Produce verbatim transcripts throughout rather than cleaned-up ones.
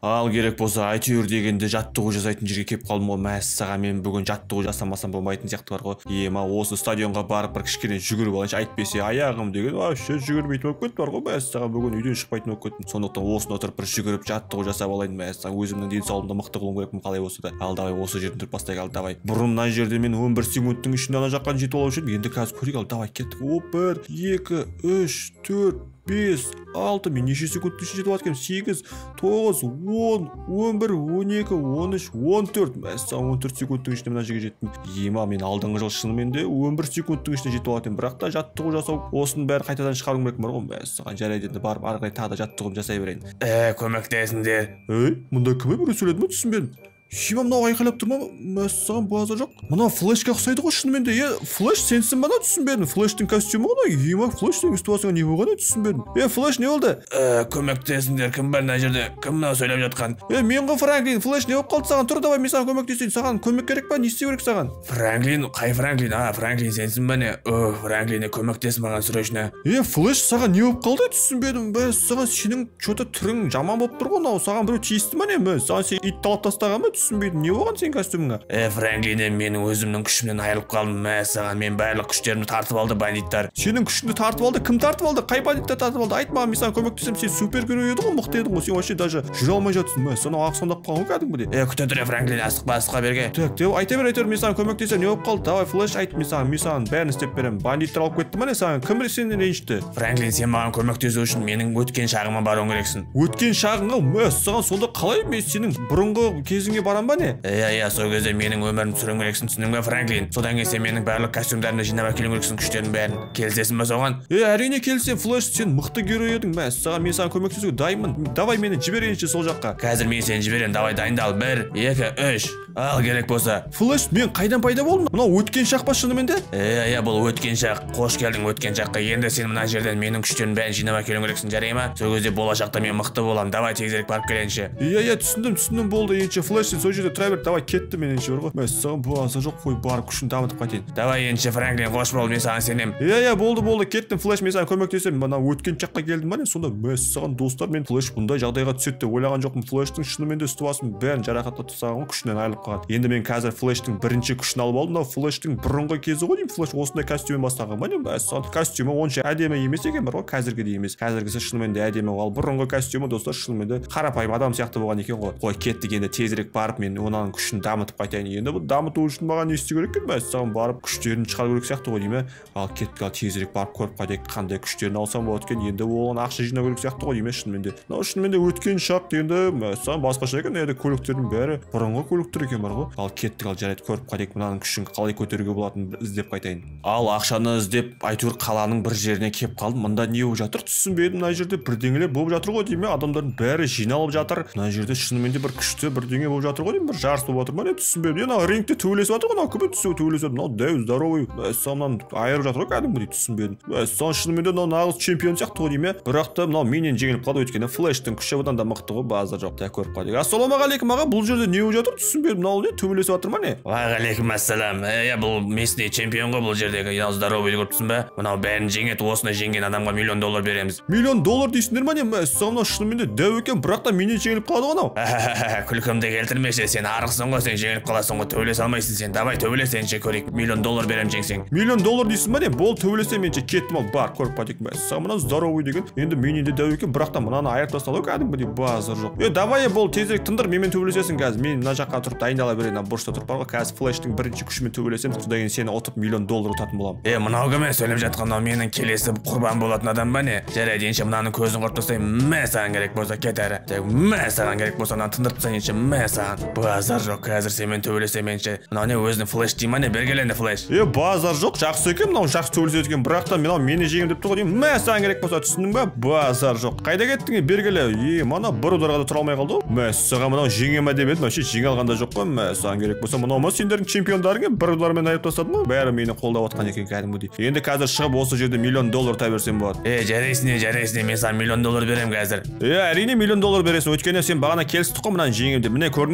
Ал керек болса әйтеуір дегенде жаттығу жасайтын жерге келіп қалдым ғой. Мәссаған, мен бүгін жаттығу жасамасам болмайтын сияқты бар ғой. Ема осы стадионға барып бір кішкене жүгіріп алайыншы, әйтпесе аяғым деген вообще жүгірмейтін болып кетті бар ғой. Мәссаған, бүгін үйден шықпайтын болып кеттім. Сондықтан осында отырып бір жүгіріп жаттығу жасап алайын. Мәссаған, өзімнің денсаулығымды мықты қылуым керекпін қалай болса да. Ал давай осы жерден тұрып бастайық. Ал давай. Бұрын мына жерде мен он бір секундтың ішінде ана жаққа жетіп алушы едім. Енді қазір көрейік. Ал давай кеттік. Оп, бір, екі, үш, төрт, бес, алты, мен неше секундтың ішінде жетіп жатырмын? сегіз, тоғыз, он, он бір, он екі, он үш, он төрт. Мәссаған, он төрт секундтың ішінде мына жерге жеттім. Ема, мен алдыңғы жыл шынымен де он бір секундтың ішінде жетіп жатырмын. Бірақ та жаттығу жасау, осының бәрін қайтадан шығаруым керек бар ғой. Мәссаған, жарайды, енді барып ары қарай тағы да жаттығуымды жасай берейін. Ә, көмектесіңдер. Ей, мұнда кім біреу сөйледі ме, түсінбедім. Шима, мынау айқайлап тұр ма? Мәссаған, базар жоқ. Мына флешқа ұқсайды ғой шынымен де. Е, флеш сенсің ба? Түсінбедім. Флештің костюмі ғой. Ема, флештің ситуацияға не болғаны түсінбедім. Е, флеш не болды? Ә, көмектесіңдер, кім бар мына жерде? Кім мынау сөйлеп жатқан? Е, мен ғой Франклин. Флеш не болып қалды саған? Тұр, давай мен саған көмектесейін. Саған көмек керек па? Не істеу керек саған? Франклин, қай Франклин? А, Франклин сенсің ба не? О, Франклин, көмектес маған срочно. Е, флеш саған не болып қалды? Түсінбедім. Бәс, саған сенің что-то түрің жаман болып тұр ғой. Саған біреу тиісті ма не? Саған сен ит талап тастаған ба? Түсінбедім. Не болған сен костюмыңа? Е, Франклин, менің өзімнің күшімнен айырылып қалдым. Мәссаған, мен барлық күштерімді тартып алды бандиттар. Сенің күшіңді тартып алды? Кім тартып алды? Қай бандиттар тартып алды? Айт маған, мен саған көмектесем. Сен супергерой едің ғой, мықты едің ғой. Сен вообще даже жүре алмай жатсың. Мәссаған, ақсондап қалған кәдімгідей. Е, күте тұр, Франклин, асықпа, асықпа берге. Так, деп айта бер, айта бер, мен саған көмектесем. Не болып қалды? Давай, флеш айт, мен саған, мен саған бәрін істеп беремін. Бандиттар алып кетті ме не саған? Кім сенен ренжітті? Франклин, сен маған көмектесу үшін менің өткен шағыма баруың керексің. Өткен шағыңа? Мәссаған, сонда қалай мен сенің бұрынғы кезіңе барам ба не? Иә, сол кезде менің өмірімді сүруің керексің, түсіндің бе, Франклин? Содан кейін сен менің барлық костюмдарымды жинап әкелуің керексің, күштердің бәрін. Келісесің ба соған? Е, әрине келісемін, Флеш, сен мықты герой едің. Мәссаған, мен саған көмектесуге дайынмын. Давай мені жіберейінші сол жаққа. Қазір мен сені жіберемін, давай дайындал. бір, екі, үш. Ал керек болса. Флеш, мен қайдан пайда болдым? Мынау өткен шақ па шынымен де? Е, иә, бұл өткен шақ. Қош келдің өткен шаққа. Енді сен мына жерден менің күштерімнің бәрін жинап әкелуің керексің, жарай ма? Сол кезде болашақта мен мықты боламын. Давай тезірек барып келейінші. Иә, иә, түсіндім, түсіндім, болды. Енші Флеш, сен сол жерде тұра бер, давай кетті мен енші бар ғой. Мәссаған, базар жоқ қой, барып күшін дамытып қайтайын. Давай енші Франклин, қош бол, мен саған сенемін. Иә, иә, болды, болды, кеттім, Флеш, мен саған көмектесемін. Мына өткен шаққа келдім ба не? Сонда мәссаған, достар, мен Флеш бұндай жағдайға түседі деп ойлаған жоқпын. Флештің шынымен де ситуациясын бәрін жарақаттап тастаған күшінен айырылып қалған. Енді мен қазір Флештің бірінші күшін алып алдым. Мынау Флештің бұрынғы кезі ғой деймін. Флеш осындай костюммен бастаған ба не? Мәссаған, костюмі онша әдемі емес екен бар ғой, қазіргідей емес. Қазіргісі шынымен де әдемі. Ал бұрынғы костюмі достар шынымен де қарапайым адам сияқты болған екен ғой. Қой, кеттік, енді тезірек барып мен оның күшін дамытып қайтайын. Енді бұл дамыту үшін маған не істеу керек екен? Мәссаған, барып күштерін шығару керек сияқты ғой деймін. Ал кеттік, ал тезірек барып көріп қайтайық, қандай күштерін алсам болады екен. Енді оған ақша жинау керек сияқты ғой деймін шынымен де. Мынау шынымен де өткен шақ енді мәссаған басқаша екен. Енді көліктердің бәрі бұрынғы көліктер екен бар ғой. Ал кеттік, ал жарайды, көріп қайтайық мынаның күшін қалай көтеруге болатынын іздеп қайтайын. Ал ақшаны іздеп әйтеуір қаланың бір жеріне келіп қалдым. Мында не болып жатыр? Түсінбедім. Мына жерде бірдеңелер болып жатыр ғой деймін. Адамдардың бәрі жиналып жатыр. Мына жерде шынымен де бір күшті бірдеңе болып жатыр ғой деймін. Бір жарыс болып жатыр ма не? Түсінбедім. Мына рингте төбелесіп жатыр ғой, мынау кім түсіп төбелесіп? Мынау дәу здоровый. Мәссаған, айырып жатыр ғой кәдімгідей, түсінбедім. Мәссаған, шынымен де мынау нағыз чемпион сияқты ғой деймін. Бірақ та мынау менен жеңіліп қалды, өйткені Флештің күші одан да мықты ғой, базар жоқ. Та көріп қайдық. Ассалаумағалейкум аға, бұл жерде не болып жатыр? Түсінбедім. Мынау не төбелесіп жатыр ма не? Уағалейкум ассалам. Иә, бұл местный чемпион ғой бұл жердегі. Мынау здоровый көріпсің ба? Мынау бәрін жеңеді, осыны жеңген адамға миллион доллар береміз. Миллион доллар дейсіңдер ма не? Мәссаған, мынау шынымен де дәу екен, бірақ та менен жеңіліп қалады ғой мынау. Күлкімді келтірмеші, сен арықсың ғой, сен жеңіліп қаласың ғой, төбелесе алмайсың сен. Давай төбелесеңші көрейік. Миллион доллар берем жеңсең. Миллион доллар дейсің ба не? Бол төбелесем менше кеттім, ал бар көріп қайтайық. Мәссаған, мына здоровый деген енді менен де дәу екен, бірақ та мынаны айырып тастады кәдімгідей, базар жоқ. Е, давай бол тезірек тындыр, менімен төбелесесің қазір. Мен мына жаққа тұрып дайындала берейін, бұрышта тұрып бар ғой. Қазір Флештің бірінші күшімен төбелесем, содан кейін сені ұтып миллион доллар ұтатын боламын. Е, мынау кім сөйлеп жатқан? Мынау менің келесі құрбан болатын адам ба не? Жарайды, енші мынаның көзін құрып тастаймын. Мә саған керек болса кет әрі. Мә саған керек болса мынаны тындырып тастайын енші. Мә саған. Базар жоқ, қазір сенімен төбелесем енші. Мынау не өзінің Флеш дей ма не? Бергеленді Флеш. Е, базар жоқ, жақсы екен, мынау жақсы төбелеседі екен, бірақ та мынау мені жеңем деп тұр ғой деймін. Мә саған керек болса, түсіндің ба? Базар жоқ. Қайда кеттің? Бергеле. Е, мана бір ударға да тұра алмай қалды ғой. Мә саған мынау жеңе ме деп едім, вообще жеңе алғанда жоқ қой. Мә саған керек болса, мынау ма сендердің чемпиондарың бір удармен айырып тастады ма? Бәрі мені қолдап отқан екен кәдімгідей. Енді қазір шығып осы жерде миллион доллар ұта берсем болады. Е, жарайсың, жарайсың, мен саған миллион доллар берем қазір. Е, әрине миллион доллар бересің, өйткені сен бағана келістік қой мынаны жеңем деп. Міне көрдің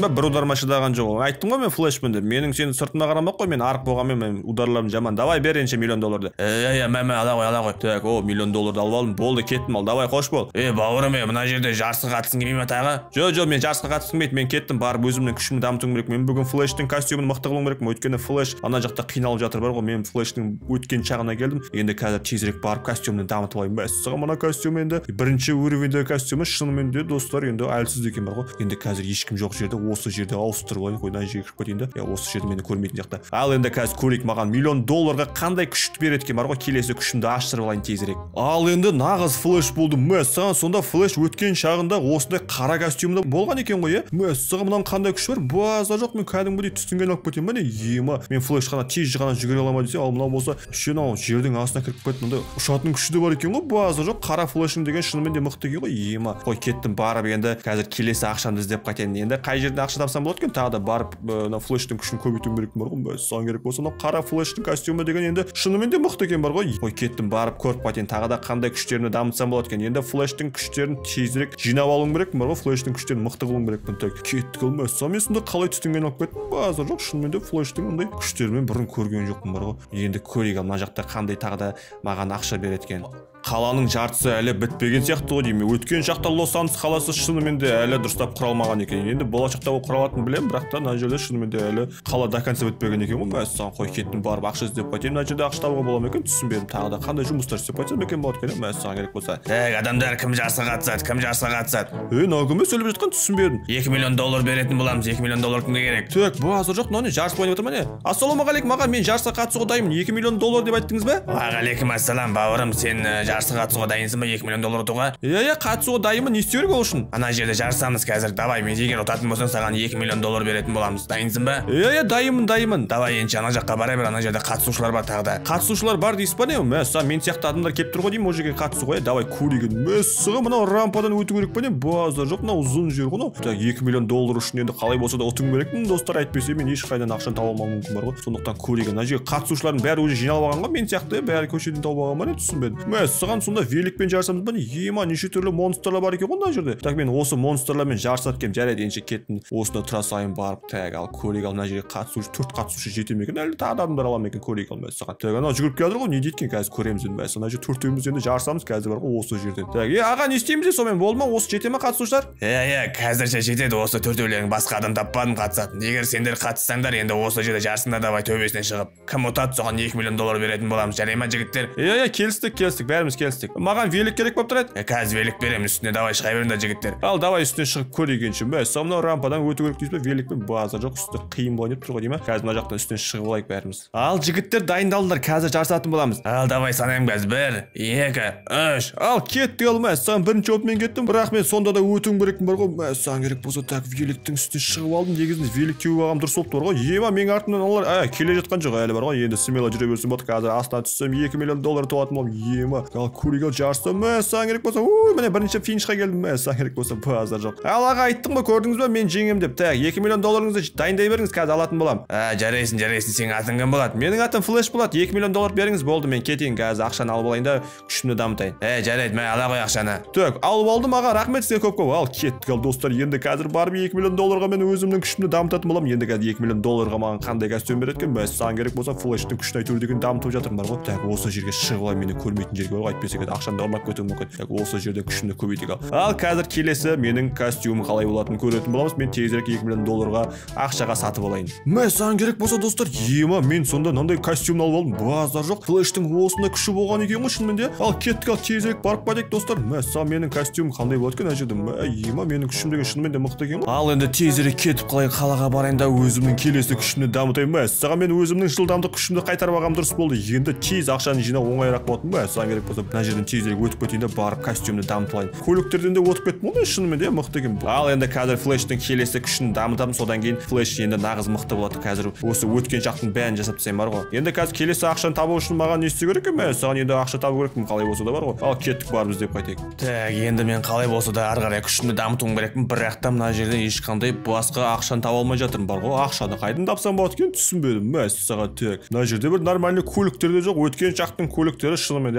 флешқа бір ударма шыдаған жоқ. Айттым ғой мен флешпін деп. Менің сенің сыртыма қарамақ қой, мен арық болғанмен мен ударларым жаман. Давай бер енше миллион долларды. Е, е, мәмә ала қой, ала қой. Так, о, миллион долларды алып алдым. Болды, кеттім ал. Давай қош бол. Е, бауырым, е, мына жерде жарысқа қатысқың келмей ме тағы? Жоқ, жоқ, мен жарысқа қатысқым келмейді. Мен кеттім, барып өзімнің күшімді дамытуым керек. Мен бүгін флештің костюмын мықты қылуым керек. Өйткені флеш ана жақта қиналып жатыр бар ғой. Мен флештің өткен шағына келдім. Енді қазір тезірек барып костюмды дамытып алайын. Мәссаған мына костюм енді бірінші уровеньдегі костюмы шынымен де достар енді әлсіз екен бар ғой. Енді қазір ешкім жоқ жерде осы жерде ауыстырып алайын. Қойдан жерге кіріп кетейін да. Я осы жерде мені көрмейтін жақта. Ал енді қазір көрейік маған миллион долларға қандай күшті береді екен бар ғой. Келесі күшімді аштырып алайын тезірек. Ал енді нағыз флеш болды. Мәссаған сонда флеш өткен шағында осындай қара костюмда болған екен ғой. Мәссаған мынаның қандай күші бар? База жоқ, мен кәдімгідей түстінген алып кетемін. Міне ема мен флеш қана тез ғана жүгіре аламын десе, ал мынау болса шенау жердің астына кіріп кетті. Мындай ұшатын күші де бар екен ғой. База жоқ, қара флешің деген шынымен де мықты екен ғой. Ема қой кеттім барып енді қазір келесі ақшамды іздеп қайтайын. Енді қай жерден ақша тапсам болады екен? Тағы да барып мына флештің күшін көбейтуім керек бар ғой. Мәссаған керек болса мына қара флештің костюмы деген енді шынымен де мықты екен бар ғой. Қой кеттім барып көріп қайтайын. Тағы да қандай күштерімді дамытсам болады екен. Енді флештің күштерін тезірек жинап алуым керек бар ғой. Флештің күштерін мықты қылуым керек. Так кеттік ол мәссаған мен сонда қалай түтінген алып кеттім. База жоқ, шынымен де флештің ондай күштерімен бұрын көрген жоқпын бар ғой. Енді көрейік мына жақта қандай тағы да маған ақша береді екен. Қаланың жартысы әлі бітпеген сияқты ғой деймін. Өткен шақта Лос-Анджелес қаласы шынымен де әлі дұрыстап құралмаған екен. Енді болашақта ол құралатынын білемін, бірақ та мына жерде шынымен де әлі қала до конца бітпеген екен ғой. Мәссаған қой кеттім барып ақша іздеп қайтайын. Мына жерде ақша табуға бола ма екен? Түсінбедім. Тағы да қандай жұмыстар істеп қайтсам екен болады екен. Мәссаған керек болса. Так, адамдар кім жарысқа қатысады? Кім жарысқа қатысады? Е, мынау кім сөйлеп жатқан түсінбедім. екі миллион доллар беретін боламыз. екі миллион доллар кімге керек? Так, базар жоқ, мынау не жарыс ойнап жатыр ма не? Ассалаумағалейкум аға, мен жарысқа қатысуға дайынмын. екі миллион доллар деп айттыңыз ба? Уағалейкум ассалам, бауырым, сен жарысқа қатысуға дайынсың ба екі миллион доллар ұтуға? Иә, иә, қатысуға дайынмын. Не істеу керек ол үшін? Ана жерде жарысамыз қазір. Давай, мен егер ұтатын болсаң, саған екі миллион доллар беретін боламыз. Дайынсың ба? Иә, иә, дайынмын, дайынмын. Давай, енді ана жаққа бара бер, ана жерде қатысушылар бар тағы да. Қатысушылар бар дейсіз ба не? Мәссаған, мен сияқты адамдар келіп тұр ғой деймін, ол жерге қатысуға. Давай, көрейік. Мәссаған, мынау рампадан өту керек па не? Базар жоқ, мынау ұзын жер ғой. Так, екі миллион доллар үшін енді қалай болса да ұтуым керекпін, достар, әйтпесе мен ешқайдан ақшаны таба алмауым мүмкін бар ғой. Сондықтан көрейік. Ана жерге қатысушылардың бәрі уже жиналып алған ғой, мен сияқты бәрі көшеден тауып алған ба не? Түсінбедім. Мәссаған, сонда великпен жарысамыз ба не? Ема неше түрлі монстрлар бар екен ғой мына жерде. Так мен осы монстрлармен жарысып кем жарайды енші кеттім. Осында тұра сайын барып таг ал көрейік ал мына жерге қатысушы төрт қатысушы жете ме екен? Әлі тағы адамдар ала ма екен? Көрейік ал мәссаған. Так анау жүгіріп келе жатыр ғой, не дейді екен? Қазір көреміз енді мәссаған. Мына жерде төртеуміз енді жарысамыз қазір бар ғой осы жерден. Так е аға не істейміз сонымен болды ма? Осы жете ме қатысушылар? Иә иә қазірше жетеді осы төртеулерің басқа адам таппадым қатысатын. Егер сендер қатыссаңдар енді осы жерде жарысыңдар давай төбесінен шығып кім ұтады соған екі миллион доллар беретін боламыз. Жарай ма жігіттер? Иә иә келістік келістік бәріміз келістік. Маған велик керек болып тұрады. Қазір велик беремін үстіне давай шыға беріңдер жігіттер. Ал давай үстіне шығып көрейік енші. Мәссаған мынау рампадан өту керек дейсіз бе? Великпен базар жоқ үсті қиын болайын деп тұр ғой деймін. Қазір мына жақтан үстіне шығып алайық бәріміз. Ал жігіттер дайындалыңдар қазір жарысатын боламыз. Ал давай санаймын қазір бір екі үш. Ал кеттік ал мәссаған бірінші болып мен кеттім. Бірақ мен сонда да өтуім керекпін бар ғой. Мәссаған керек болса так великтің үстіне шығып алдым. Негізінде велик теуіп алғам дұрыс болып тұр ғой. Ема менің артымнан олар а келе жатқан жоқ әлі бар ғой. Енді смело жүре берсем болады. Қазір астына түссем екі миллион доллар табатын боламын. Ема ал көрейік ал жарыста мәссаған керек болса ой міне бірінші финишқа келдім. Мәссаған керек болса базар жоқ. Ал аға айттым ғой көрдіңіз бе мен жеңем деп. Так екі миллион долларыңызды дайындай беріңіз қазір алатын боламын. А жарайсың жарайсың сенің атың кім болады? Менің атым флеш болады. екі миллион доллар беріңіз болды мен кетейін қазір ақшаны алып алайын да күшімді дамытайын. Э жарайды мен ала қой ақшаны. Так алып алдым аға рахмет сізге көп көп. Ал кеттік ал достар енді қазір барып екі миллион долларға мен өзімнің күшімді дамытатын боламын. Енді қазір екі миллион долларға маған қандай костюм береді екен? Мәссаған керек болса флештің күшін айту деген дамытып жатырмын бар ғой. Так осы жерге шығып алайын мені көрмейтін жерге бар ғой әйтпесе қазір ақшаны ұрлап кетуім мүмкін. Так осы жерде күшімді көбейтейік ал. Ал қазір келесі менің костюмым қалай болатынын көретін боламыз. Мен тезірек екі миллион долларға ақшаға сатып алайын. Мәссаған керек болса достар ема мен сонда мынандай костюмды алып алдым. Базар жоқ. Флештің осындай күші болған екен ғой шынымен де. Ал кеттік ал тезірек барып қайтайық достар. Мәссаған менің костюмым қандай болады екен ана жерде? Ема менің күшім деген шынымен де мықты екен ғой. Ал енді тезірек кетіп қалайын қалаға барайын да өзімнің келесі күшімді дамытайын. Мәссаған мен өзімнің жылдамдық күшімді қайтарып алғам дұрыс болды. Енді тез ақшаны жинау оңайырақ болатын. Мәссаған керек болса мына жерден тезірек өтіп кетейін да барып костюмді дамытып алайын. Көліктерден де өтіп кеттім ғой шынымен де мықты екен. Ал енді қазір флештің келесі күшін дамытамын содан кейін флеш енді нағыз мықты болады. Қазір осы өткен шақтың бәрін жасап тастайын бар ғой. Енді қазір келесі ақшаны табу үшін маған не істеу керек екен? Мәссаған енді ақша табу керекпін қалай болса да бар ғой. Ал кеттік барып іздеп қайтайық. Так енді мен қалай болса да ары қарай күшімді дамытуым керекпін. Бірақ та мына жерде ешқандай басқа ақшаны таба алмай жатырмын бар ғой. Ақшаны қайдан тапсам болады екен? Түсінбедім. Мәссаған так. Мына жерде бір нормальный көліктер де жоқ. Өткен шақтың көліктері шынымен де арзан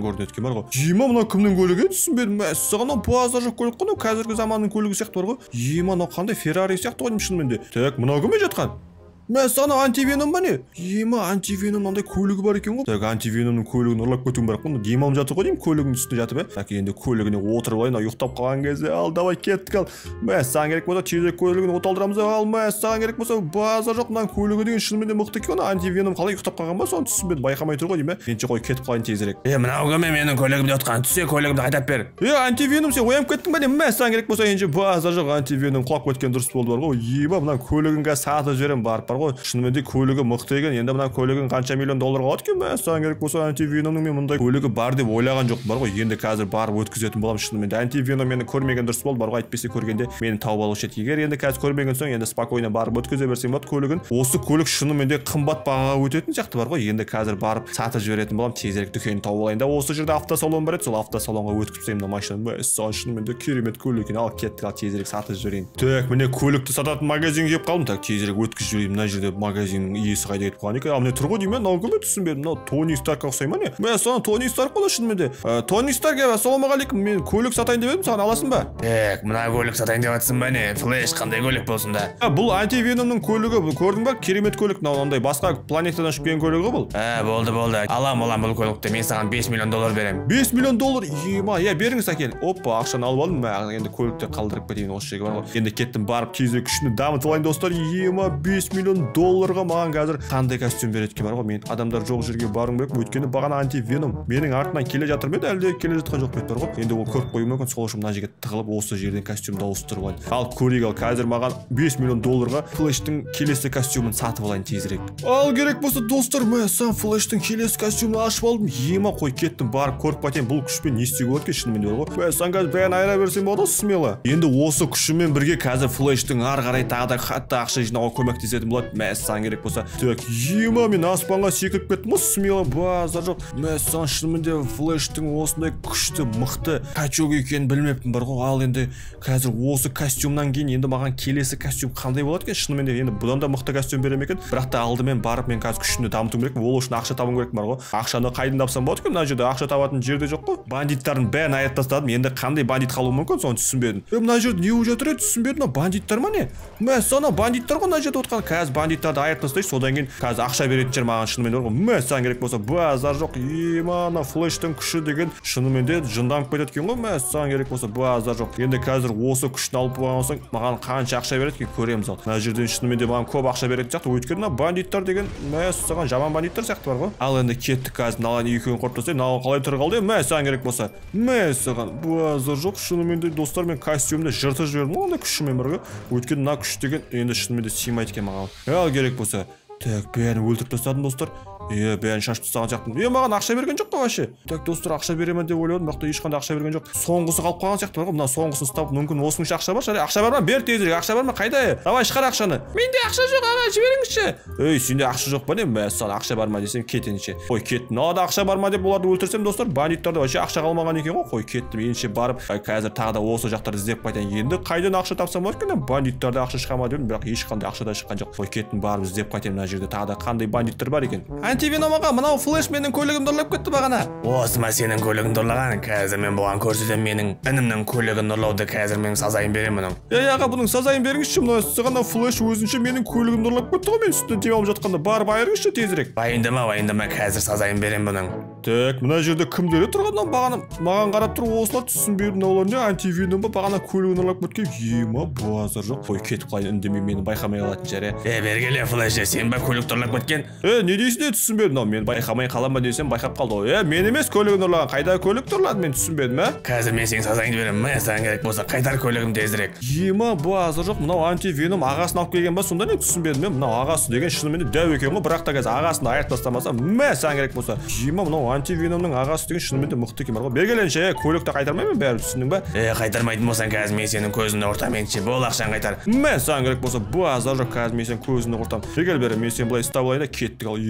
көрінеді екен бар ғой. Ема мына кімнің көлігі түсінбедім. Мәссаған базар жоқ көлік қой, қазіргі заманның көлігі сияқты бар ғой. Ема мынау қандай Феррари сияқты ғой шынымен де. Так, мынау кім жатқан? Мәссаған антивеном ба не? Ема антивеном мынандай көлігі бар екен ғой. Так, антивеномның көлігін ұрлап кетуім керек қой. Демалып жатыр ғой деймін көлігінің үстінде жатып, ә? Так, енді көлігіне отырып алайын, ұйықтап қалған кезде, ал давай кеттік ал. Мәссаған керек болса тезірек көлігін оталдырамыз, ал мәссаған керек болса базар жоқ, мынаның көлігі деген шынымен де мықты екен. Антивеном қалай ұйықтап қалған ба? Соны түсінбедім, байқамай тұр ғой деймін, ә? Енді қой кетіп қалайын тезірек. Е, мынау кім менің көлігімде отқан? Түсе көлігімді қайтап бер. Е, антивеном сен оянып кеттің ба деймін? Мәссаған керек болса енді базар жоқ, антивеном құлап кеткен дұрыс болды бар ғой. Ема мына көлігін қазір сатып жіберемін барып бар ғой. Шынымен де көлігі мықты екен. Енді мына көлігін қанша миллион долларға алады екен, мәссаған керек болса антивеномның мен мұндай көлігі бар деп ойлаған жоқпын бар ғой. Енді қазір барып өткізетін боламын шынымен де. Антивеном мені көрмеген дұрыс болды бар ғой, әйтпесе көргенде мені тауып алушы еді. Егер енді қазір көрмеген соң енді спокойно барып өткізе берсем болады көлігін. Осы көлік шынымен де қымбат бағаға өтетін сияқты бар ғой. Енді қазір барып сатып жіберетін боламын, тезірек дүкенін тауып алайын да. Осы жерде автосалон бар еді, сол автосалонға өткізсем мына машинаны. Мәссаған шынымен де керемет көлік екен. Ал кеттік, ал тезірек сатып жіберейін. Так, міне көлікті сататын магазинге келіп қалдым. Так, тезірек өткізіп жіберейін. Мына жерде магазиннің иесі қайда кетіп қалған екен? Ал міне тұр ғой деймін, мынау кім түсінбедім. Мынау Тони Старкқа ұқсай ма не? Мәссаған Тони Старк қой шынымен де. Тони Старк, ассалаумағалейкум, мен көлік сатайын деп едім, саған аласың ба? Так, мына көлік сатайын деп жатсың ба не? Флеш қандай көлік болсын да? Бұл антивеномның көлігі, көрдің ба? Керемет көлік, мынау андай басқа планетадан ұшып келген көлігі бұл. Ә, болды, болды. Алам, алам бұл көлікті. Мен саған бес миллион доллар беремін. бес миллион доллар? Ема, я беріңіз әкел. Опа, ақшаны алып алдым. Мә, енді көлікті қалдырып кетейін осы жерге бар ғой. Енді кеттім барып тезірек күшімді дамытып алайын достар. Ема, бес миллион долларға маған қазір қандай костюм береді екен бар ғой. Мен адамдар жоқ жерге баруым керек. Өйткені бағана антивеном менің артынан келе жатыр ма еді, әлде келе жатқан жоқ па еді бар ғой. Енді ол көріп қоюы мүмкін, сол үшін мына жерге тығылып осы жерден костюмды ауыстырып алайын. Ал көрейік, ал қазір маған бес миллион долларға Флештің келесі костюмын сатып алайын тезірек. Ал керек болса достар, мен сам Флештің келесі костюмын ашып алдым. Ема қой кеттім барып көріп қайтайын, бұл күшпен не істеуге болады екен шынымен де бар ғой. Мен сам қазір бәрін айыра берсем болады смело. Енді осы күшіммен бірге қазір Флештің ары қарай тағы да қатты ақша жинауға көмектесетін болады. Мен сам керек болса. Так, ема мен аспанға секіріп кеттім, смело базар жоқ. Мен сам шынымен де Флештің осындай күшті, мықты качок екенін білмеппін бар ғой. Ал енді қазір осы костюмнан кейін енді маған келесі костюм қандай болады екен? Шынымен де енді бұдан да мықты костюм берем екен. Бірақ та алдымен барып мен қазір күшімді дамытуым керек. Ол үшін ақша табуым керек бар ғой. Ақшаны қайдан тапсам болады екен? Мына жерде ақша табатын жерде жоқ қой. Бандиттардың бәрін айырып тастадым. Енді қандай бандит қалуы мүмкін, соны түсінбедім. Е, мына жерде не болып жатыр еді? Түсінбедім. Мына бандиттар ма не? Мә, сана бандиттар ғой мына жерде отқан. Қазір бандиттарды айырып тастайық, содан кейін қазір ақша беретін шығар маған шынымен де бар ғой. Мә, саған керек болса базар жоқ. Ема, мына Флештің күші деген шынымен де жынданып кетеді екен ғой. Мә, саған керек болса базар жоқ. Енді қазір осы күшін алып болған соң маған қанша ақша береді екен көреміз ал. Мына жерден шынымен де маған көп ақша беретін сияқты. Өйткені мына бандиттар деген мә, саған жаман бандиттар сияқты бар ғой. Ал енді кеттік қазір мыналар екеуін құрып тастайық. Мынау қалай тұр қалды? Мә, саған керек болса. Мә, саған базар жоқ. Шынымен де достар, мен костюмді жыртып жібердім. Ондай күшімен бар ғой. Өйткені мына күш деген енді шынымен де сыймайды екен маған. Ал керек болса. Так, бәрін өлтіріп тастадым достар. Е, бәрін шашып тастаған сияқтымын. Е, маған ақша берген жоқ қой вообще. Так, достар, ақша беремін деп ойладым, бірақ та ешқандай ақша берген жоқ. Соңғысы қалып қалған сияқты бар ғой. Мына соңғысын ұстап, мүмкін осының ақша бар шығар. Ақша бар ма? Бер тезірек. Ақша бар ма? Қайда? Давай шығар ақшаны. Менде ақша жоқ, аға, жіберіңізші. Ей, сенде ақша жоқ па не? Мә, саған ақша бар ма десем, кетіңізші. Қой, кеттім. Алда ақша бар ма деп оларды өлтірсем, достар, бандиттарда вообще ақша қалмаған екен ғой. Қой, кеттім. Енше барып, қазір тағы да осы жақтарды іздеп қайтайын. Енді қайдан ақша тапсам болады екен? Бандиттарда ақша шыға ма дедім, бірақ ешқандай ақша да шыққан жоқ. Қой, кеттім барып іздеп қайтайын мына жерде тағы да қандай бандиттар бар екен. Антивеном аға, мынау Флеш менің көлігімді ұрлап кетті бағана. Осы ма сенің көлігіңді ұрлаған? Қазір мен бұған көрсетем, менің інімнің көлігін ұрлауды. Қазір мен сазайын беремін оның. Ей аға, бұның сазайын беріңізші. Мына саған Флеш өзінше менің көлігімді ұрлап кетті ғой, мен үстіне демалып жатқанда. Барып айырыңызшы тезірек. Уайымдама, уайымдама, қазір сазайын беремін бұның. Так, мына жерде кімдер тұрғаннан бағана маған қарап тұр, осылар түсінбедім, мыналар не антивеном ба, бағана көлігін ұрлап кеткен. Ема, базар жоқ. Қой, кетіп қалайын, үндемей мені байқамай қалатын жәрі. Е, бергеле Флеш, сен ба көлікті ұрлап кеткен? Е, не дейсің, түсінбедім. Мен байқамай қалам ба десем байқап қалды ғой. Е, мен емес көлігін ұрлаған. Қайда көлік ұрлады, мен түсінбедім, ә? Қазір мен сенің сазайыңды беремін. Мә, саған керек болса қайтар көлігімді тезірек. Ема, базар жоқ. Мынау антивеном ағасын алып келген ба, сонда не түсінбедім мен. Мынау ағасы деген шынымен де дәу екен ғой, бірақ та қазір ағасын айырып тастамаса, мә, саған керек болса. Ема, мынау антивеномның ағасы деген шынымен де мықты екен бар ғой. Бергеленше, көлікті қайтармаймын бәрі, түсіндің ба? Е, қайтармайтын болсаң, қазір мен сенің көзіңді ұртам, ендеше бол ақшаны қайтар. Мә, саған керек болса, базар жоқ, қазір мен сенің көзіңді ұртам. Бергел бері, мен сені былай ұстап алайын да кеттік. Ал ема, қайда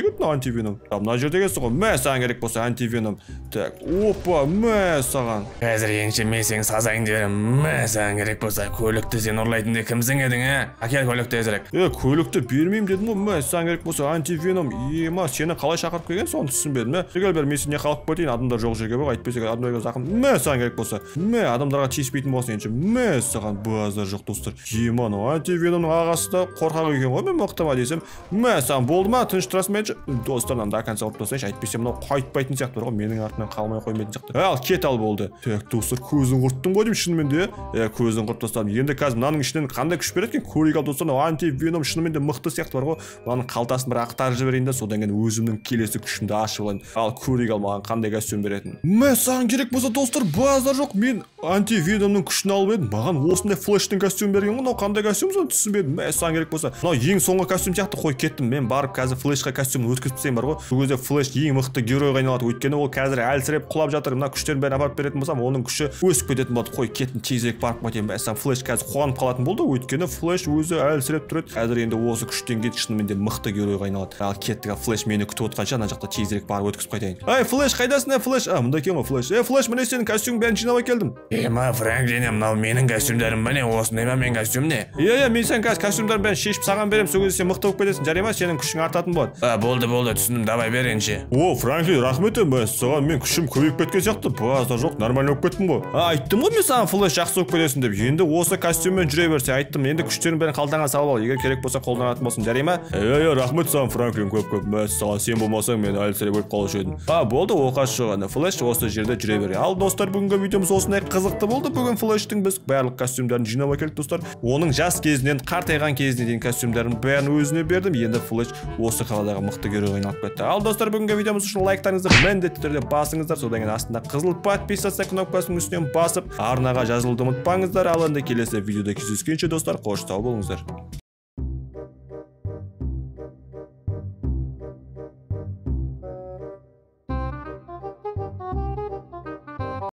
деген антивеном. Мына жерде екенсің ғой. Мә саған керек болса антивеном. Так, опа, мә саған. Қазір еңше мен сенің сазайыңды беремін. Мә саған керек болса көлікті сен ұрлайтын де кімсің едің, ә? Әкел көлікті тезірек. Е, көлікті бермеймін дедім ғой. Мә саған керек болса антивеном. Ема, сені қалай шақырып келген, соны түсінбедім, ә? Егер бер мен сені қалып кетейін, адамдар жоқ жерге бар, айтпесе адамдарға зақым. Мә саған керек болса. Мә адамдарға тиіспейтін болсын енші. Мә саған базар жоқ достар. Ема, антивеномның ағасы да қорқақ екен ғой, мен мықтыма десем. Мә саған болды ма? Тыныш тұрасың менші. Достарынан да конца алып тастайыншы, айтпесе мынау қайтпайтын сияқты бар ғой, менің артымнан қалмай қоймайтын сияқты. Ал кет ал болды. Так, достар, көзін құрттым ғой деймін шынымен де. Е, көзін құртып тастадым. Енді қазір мынаның ішінен қандай күш береді екен? Көрейік ал достар, антивеном шынымен де мықты сияқты бар ғой. Мынаның қалтасын бір ақтарып жіберейін да, содан кейін өзімнің келесі күшімді ашып алайын. Ал көрейік ал маған қандай костюм беретінін. Мә саған керек болса достар, базар жоқ. Мен антивеномның күшін алып едім. Маған осындай флештің костюм берген ғой. Мынау қандай костюм, соны түсінбедім. Мә саған керек болса, мынау ең соңғы костюм сияқты. Қой кеттім. Мен барып қазір флешқа костюмын өткізіп тастайын бар ғой. Бұл кезде флеш ең мықты геройға айналады. Өйткені ол қазір әлсіреп құлап жатыр. Мына күштерін бәрін апарып беретін болсам, оның күші өсіп кететін болады. Қой кеттім, тезірек барып кетейін. Мәсәлән, флеш қазір қуанып қалатын болды. Өйткені флеш өзі әлсіреп тұрады. Қазір енді осы күштен кетіп шынымен де мықты геройға айналады. Ал кеттік, флеш мені күтіп отқанша ана жақта тезірек барып өткізіп қайтайын. Ай, флеш қайдасың, флеш? А, мында екен ғой флеш. Е, флеш, міне сенің костюмың бәрін жинап әкелдім. Ема, Франклин, мынау менің костюмдарым міне, осындай ма менің костюм не? Иә, иә, мен сенің қазір костюмдарын бәрін шешіп саған беремін. Сол кезде сен мықты болып кетесің. Жарай ма? Сенің күшің артатын болады. А, болды, болды, түсіндім. Давай бер енші. О, Франклин, рахмет емес. Саған мен күшім көбейіп кеткен сияқты. Базар жоқ, нормально болып кеттім ғой. А, айттым ғой мен саған флеш жақсы болып кетесің деп. Енді осы костюммен жүре берсе, айттым. Енді күштерін бәрін қалтаңа салып ал. Егер керек болса қолданатын болсын. Жарай ма? Иә, иә, рахмет саған Франклин, көп-көп. Мәс саған, сен болмасаң мен әлсіреп өліп қалушы едім. А, болды, оқасы жоқ. Флеш осы жерде жүре бер. Ал достар, бүгінгі видеомыз осындай қызықты болды. Бүгін флештің біз барлық костюмдарын жинап әкелдік достар. Оның жас кезінен қартайған кезіне дейін костюмдарын бәрін өзіне бердім. Енді флеш осы қаладағы мықты геройға айналып кетті. Ал достар, бүгінгі видеомыз үшін лайктарыңызды міндетті түрде басыңыздар. Содан кейін астында қызыл подписаться кнопкасының үстінен басып, арнаға жазылуды ұмытпаңыздар. Ал енді келесі видеода кездескенше достар, қош сау болыңыздар.